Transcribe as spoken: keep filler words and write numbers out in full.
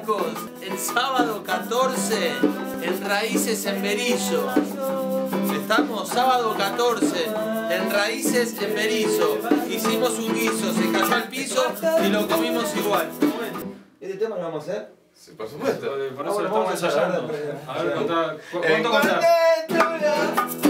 chicos, el sábado catorce en Raíces en Berizo. Estamos sábado catorce en Raíces en Berizo. Hicimos un guiso, se cayó al piso y lo comimos igual. ¿Este tema lo vamos a hacer? Sí, por supuesto. Por eso lo estamos ensayando. A ver, contá, ¿cuánto contás?